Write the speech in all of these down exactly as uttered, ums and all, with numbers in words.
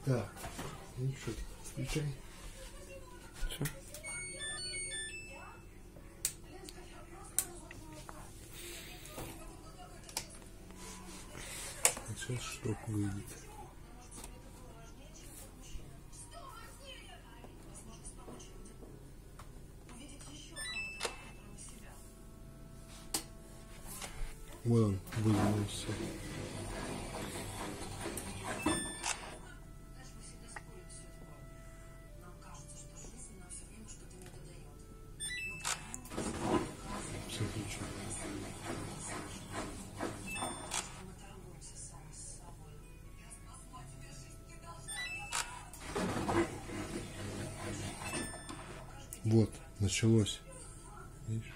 Так, ну что, включай. Все. Сейчас штук выйдет. Вот он выдвинулся. Все включено. Вот, началось. Видишь?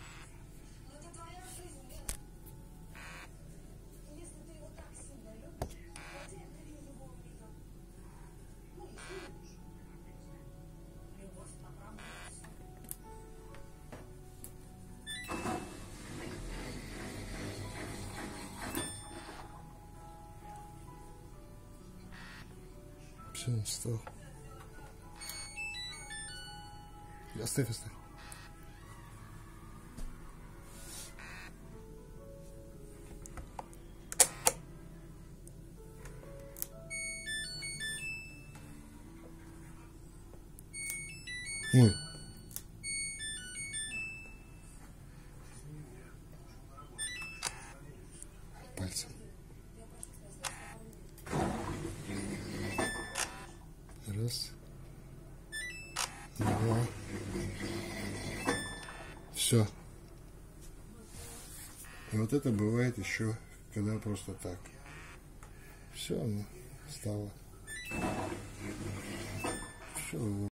Все, он встал. Оставь, оставь. Ой. Пальцем. Раз. Два. Все. И вот это бывает еще, когда просто так. Все, оно стало. Все.